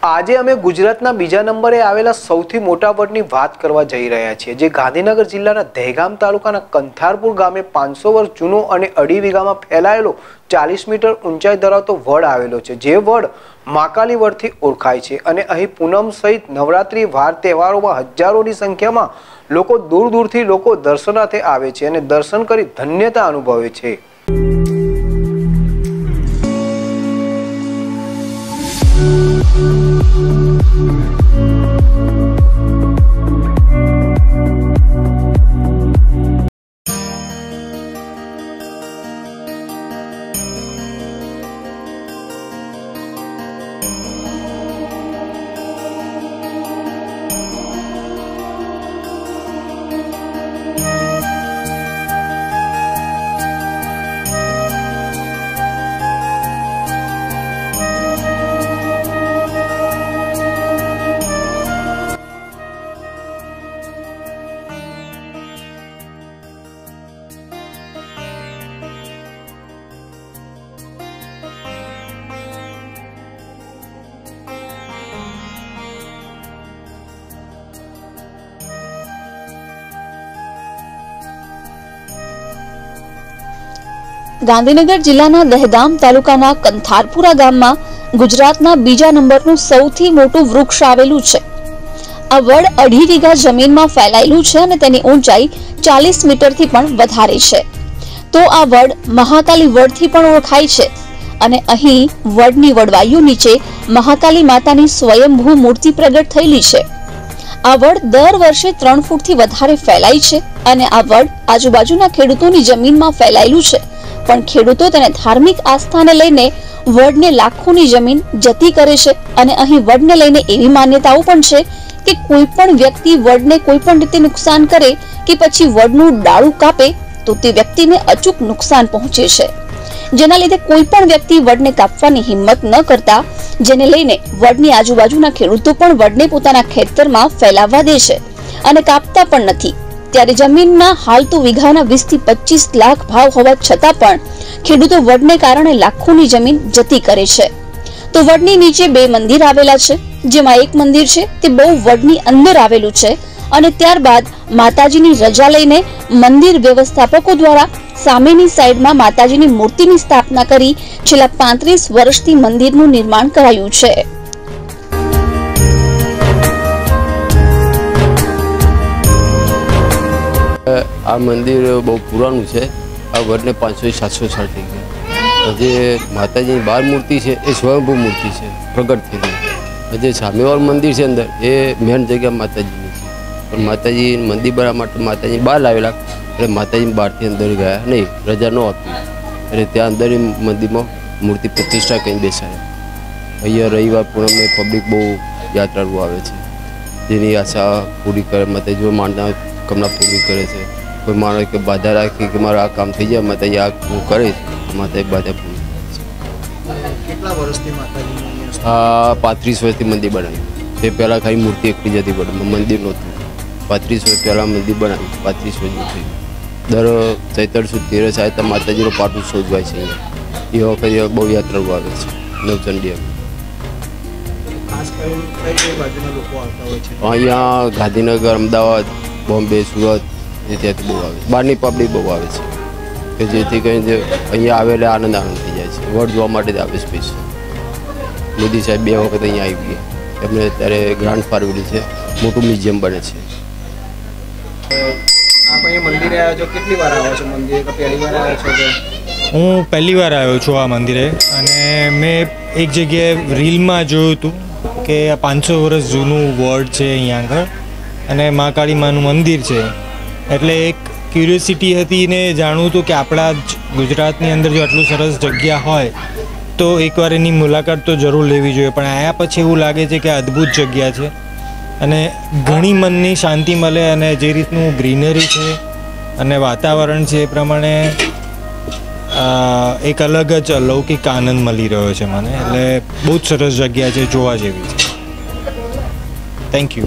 આજે અમે ગુજરાતના બીજા નંબરે આવેલા સૌથી મોટા વડની વાત કરવા જઈ રહ્યા છીએ, જે ગાંધીનગર જિલ્લાના દહેગામ તાલુકાના કંથારપુર ગામે 500 વર્ષ જૂનો અને 2.5 વીઘામાં ફેલાયેલો 40 મીટર ઊંચાઈ ધરાવતો વડ આવેલો છે, જે વડ મહાકાલી વડથી ઓળખાય છે અને અહીં પૂનમ સહિત નવરાત્રી વાર તહેવારોમાં હજારોની સંખ્યામાં લોકો દૂર દૂરથી લોકો દર્શનાર્થે આવે છે અને દર્શન કરી ધન્યતા અનુભવે છે। ગાંધીનગર જિલ્લાના દહેગામ તાલુકાના કંથારપુરા ગામમાં ગુજરાતના બીજા નંબરનું સૌથી મોટું વૃક્ષ આવેલું છે। આ વડ 2.5 વીઘા જમીનમાં ફેલાયેલું છે અને તેની ઊંચાઈ 40 મીટરથી પણ વધારે છે। તો આ વડ મહાકાલી વડથી પણ ઓળખાય છે અને અહીં વડની વડવાયુ નીચે મહાકાલી માતાની સ્વયંભૂ મૂર્તિ પ્રગટ થયેલી છે। આ વડ દર વર્ષે 3 ફૂટથી વધારે ફેલાય છે અને આ વડ આજુબાજુના ખેડૂતોની જમીનમાં ફેલાયેલું છે, પણ ખેડૂતો તેને ધાર્મિક આસ્થાને લઈને વડને લાખોની જમીન જતી કરે છે અને અહીં વડને લઈને એવી માન્યતાઓ પણ છે કે કોઈ પણ વ્યક્તિ વડને કોઈ પણ રીતે નુકસાન કરે કે પછી વડનું ડાળું કાપે તો તે વ્યક્તિને અચૂક નુકસાન પહોંચે છે, જેના લીધે કોઈ પણ વ્યક્તિ વડને કાપવાની હિંમત ન કરતા, જેને લઈને વડની આજુબાજુના ખેડૂતો પણ વડને પોતાના ખેતરમાં ફેલાવવા દે છે અને કાપતા પણ નથી। ત્યારે જમીનના હાલ તો વીઘાના 20 થી 25 લાખ ભાવ હોવા છતાં પણ ખેડૂતો વડને કારણે લાખોની જમીન જતી કરે છે। તો વડની નીચે 2 મંદિર આવેલા છે, જેમાં એક મંદિર છે તે બહુ વડની અંદર આવેલું છે અને ત્યારબાદ માતાજીની રજા લઈને મંદિર વ્યવસ્થાપકો દ્વારા સામેની સાઈડમાં માતાજીની મૂર્તિની સ્થાપના કરી છેલ્લા 35 વર્ષથી મંદિરનું નિર્માણ કરાયું છે। આ મંદિર બહુ પુરાણું છે। આ વડને 500-700 સાલ થઈ ગયા। જે માતાજીની 12 મૂર્તિ છે એ સ્વયંભૂ મૂર્તિ છે, પ્રગટ થયેલી। જે સામેવાળું મંદિર છે અંદર એ મેન જગ્યા માતાજીની છે, પણ માતાજી મંદિર બનાવવા માટે માતાજી બહાર લાવેલા, એટલે માતાજી બહારથી અંદર ગયા નહીં, રજા ન આપી, એટલે ત્યાં અંદર મંદિરમાં મૂર્તિ પ્રતિષ્ઠા કરીને બેસાડ્યા। અહીંયા રવિવાર પૂનમને પબ્લિક બહુ યાત્રાળુ આવે છે, જેની આશા પૂરી કરે, માતાજી માનતા કમના પૂરી કરે છે। કોઈ માણસ કે બાધા રાખી કે મારું આ કામ થઈ જાય, માતાજી આ હું કરીશ, માતાજી બાધા પૂરી કરે છે। કેટલા વર્ષથી માતાજી? 35 વર્ષથી મંદિર બનાવ્યું। તે પહેલાં ખાલી મૂર્તિ એકલી જતી પડે, મંદિર નહોતું। 35 વર્ષ પહેલાં મંદિર બનાવ્યું, 35 વર્ષનું થયું। દર ચૈત્ર સુદ તેરસ આવે તો માતાજીનો પાટ ઉત્સવ ઉજવાય છે અહીંયા। એ વખતે બહુ યાત્રાળુ આવે છે નવચંડી। અહીંયા ગાંધીનગર, અમદાવાદ, બોમ્બે, સુરત ત્યાંથી બહુ આવે, બહારની પબ્લિક બહુ આવે છે, કે જેથી કરીને અહીંયા આવે એટલે આનંદ થઈ જાય છે। વડ જોવા માટે જ આવે સ્પેશિયલ। મોદી સાહેબ 2 વખત અહીંયા આવી ગયા, એમને અત્યારે ગ્રાન્ટ ફાળવેલી છે, મોટું મ્યુઝિયમ બને છે। હું પહેલી વાર આવ્યો છું આ મંદિરે અને મેં એક જગ્યાએ રીલમાં જોયું હતું કે 500 વર્ષ જૂનું વડ છે અહીંયા આગળ અને મહાકાળી માનું મંદિર છે, એટલે એક ક્યુરિયોસિટી હતી ને જાણવું હતું કે આપણા ગુજરાતની અંદર જો આટલું સરસ જગ્યા હોય તો એકવાર એની મુલાકાત તો જરૂર લેવી જોઈએ। પણ આયા પછી એવું લાગે છે કે અદ્ભુત જગ્યા છે અને ઘણી મનની શાંતિ મળે અને જે રીતનું ગ્રીનરી છે અને વાતાવરણ છે એ પ્રમાણે એક અલગ જ અલૌકિક આનંદ મળી રહ્યો છે મને, એટલે બહુ જ સરસ જગ્યા છે, જોવા જેવી છે। Thank you.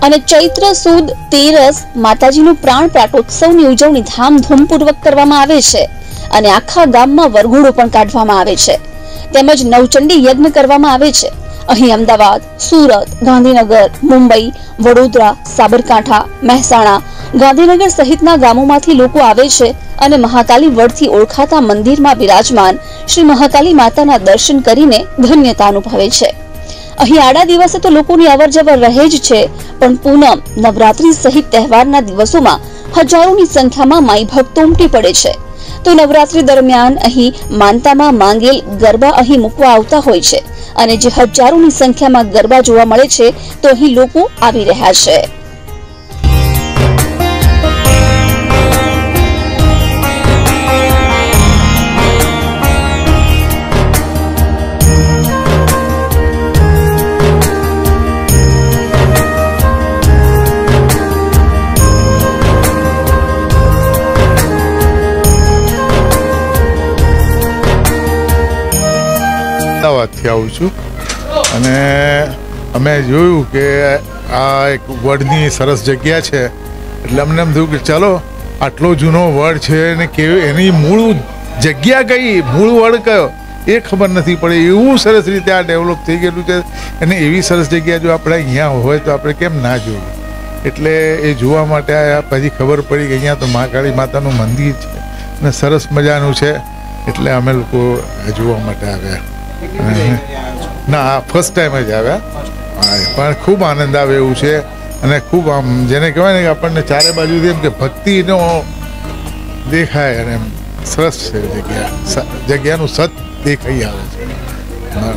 અને ચૈત્ર સુદ તેરસ માતાજીનું પ્રાણ પાટોત્સવની ઉજવણી ધામધૂમપૂર્વક કરવામાં આવે છે અને આખા ગામમાં વરઘોડો પણ કાઢવામાં આવે છે તેમજ નવચંડી યજ્ઞ કરવામાં આવે છે। અહીં અમદાવાદ, સુરત, ગાંધીનગર, મુંબઈ, વડોદરા, સાબરકાંઠા, મહેસાણા, ગાંધીનગર સહિતના ગામોમાંથી લોકો આવે છે અને મહાકાલી વડથી ઓળખાતા મંદિરમાં બિરાજમાન શ્રી મહાકાલી માતાના દર્શન કરીને ધન્યતા અનુભવે છે। અહીં આડા દિવસે તો લોકોની અવરજવર રહે જ છે, પણ પૂનમ, નવરાત્રી સહિત તહેવારના દિવસોમાં હજારોની સંખ્યામાં માઈ ભક્તો ઉમટી પડે છે। તો નવરાત્રી દરમિયાન અહીં માનતામાં માંગેલ ગરબા અહીં મૂકવા આવતા હોય છે અને જે હજારોની સંખ્યામાં ગરબા જોવા મળે છે તો અહીં લોકો આવી રહ્યા છે। અમદાવાદથી આવું છું અને અમે જોયું કે આ એક વડની સરસ જગ્યા છે એટલે અમને એમ થયું કે ચાલો આટલો જૂનો વડ છે ને કેવી એની મૂળ જગ્યા કઈ, મૂળ વડ કયો એ ખબર નથી પડે, એવું સરસ રીતે આ ડેવલપ થઈ ગયેલું છે અને એવી સરસ જગ્યા જો આપણે અહીંયા હોય તો આપણે કેમ ના જોયું, એટલે એ જોવા માટે આવ્યા। પછી ખબર પડી કે અહીંયા તો મહાકાળી માતાનું મંદિર છે અને સરસ મજાનું છે એટલે અમે લોકો જોવા માટે આવ્યા। ના, ફર્સ્ટ ટાઈમ જ આવ્યા પણ ખૂબ આનંદ આવે એવું છે અને ખૂબ આમ જેને કહેવાય ને કે આપણને ચારે બાજુથી એમ કે ભક્તિનો દેખાય અને સરસ છે જગ્યાનું સત દેખાઈ આવે છે।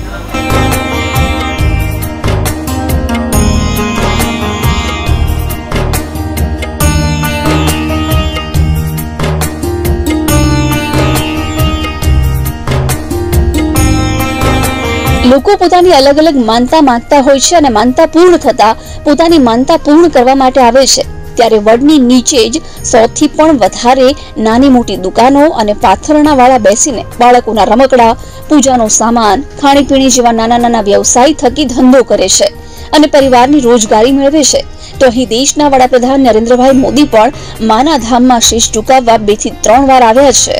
લોકો પોતાની અલગ અલગ માનતા માંગતા હોય છે અને માનતા પૂર્ણ થતા પોતાની માનતા પૂર્ણ કરવા માટે આવે છે। ત્યારે વડની નીચે જ 100 થી પણ વધારે નાની મોટી દુકાનો અને પાથરણા વાળા બેસીને બાળકોના રમકડા, પૂજાનો સામાન, ખાણીપીણી જેવા નાના નાના વ્યવસાય થકી ધંધો કરે છે અને પરિવારની રોજગારી મેળવે છે। તો અહીં દેશના વડાપ્રધાન નરેન્દ્રભાઈ મોદી પણ માના ધામમાં શીશ ઝુકાવવા 2 થી 3 વાર આવ્યા છે।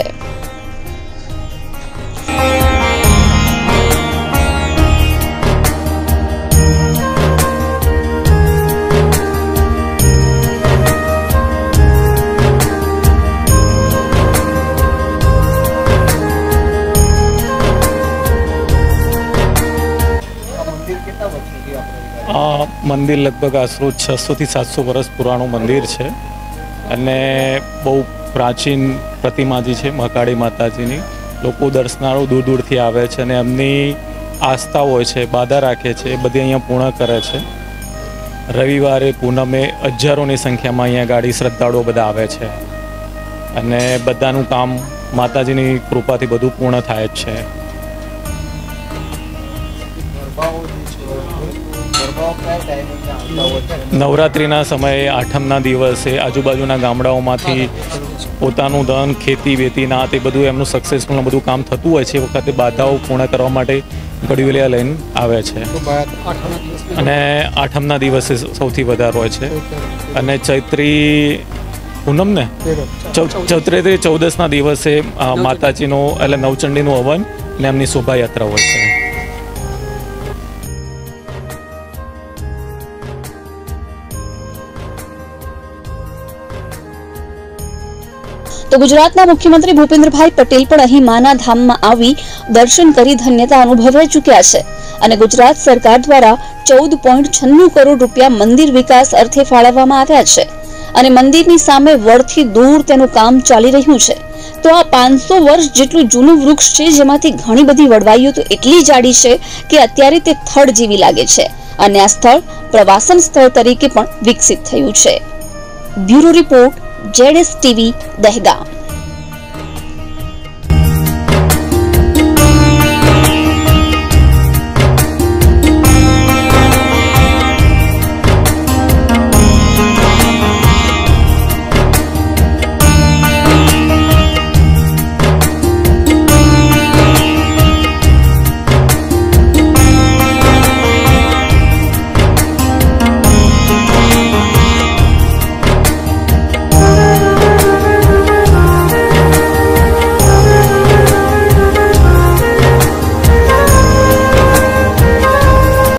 આ મંદિર લગભગ આશરો 600 થી 700 વર્ષ પુરાણું મંદિર છે અને બહુ પ્રાચીન પ્રતિમાજી છે મહાકાળી માતાજીની। લોકો દર્શનાળુ દૂર દૂરથી આવે છે અને એમની આસ્થા હોય છે, બાધા રાખે છે, એ બધી અહીંયા પૂર્ણ કરે છે। રવિવારે પૂનમે હજારોની સંખ્યામાં અહીંયા ગાડી શ્રદ્ધાળુઓ બધા આવે છે અને બધાનું કામ માતાજીની કૃપાથી બધું પૂર્ણ થાય જ છે। નવરાત્રિના સમયે આઠમના દિવસે આજુબાજુના ગામડાઓમાંથી પોતાનું ધન, ખેતી વેતીના તે બધું એમનું સક્સેસફુલ બધું કામ થતું હોય છે। એ વખતે બાધાઓ પૂર્ણ કરવા માટે ગળીવલિયા લઈને આવે છે અને આઠમના દિવસે સૌથી વધારે હોય છે અને ચૈત્રી પૂનમ ને ચૈત્રી 14ના દિવસે માતાજીનો એટલે નવચંડીનું હવન ને એમની શોભાયાત્રા હોય છે। તો ગુજરાતના મુખ્યમંત્રી ભૂપેન્દ્રભાઈ પટેલ પણ અહીં માના ધામમાં આવી દર્શન કરી ધન્યતા અનુભવી ચૂક્યા છે અને ગુજરાત સરકાર દ્વારા 14.96 કરોડ રૂપિયા મંદિર વિકાસ અર્થે ફાળવવામાં આવ્યા છે અને મંદિરની સામે વડથી દૂર તેનું કામ ચાલી રહ્યું છે। તો આ 500 વર્ષ જેટલું જૂનું વૃક્ષ છે જેમાંથી ઘણી બધી વડવાઈઓ તો એટલી જાડી છે કે અત્યારે તે થડ જેવી લાગે છે અને આ સ્થળ પ્રવાસન સ્થળ તરીકે પણ વિકસિત થયું છે। Bureau report, ZSTV, Dehgam.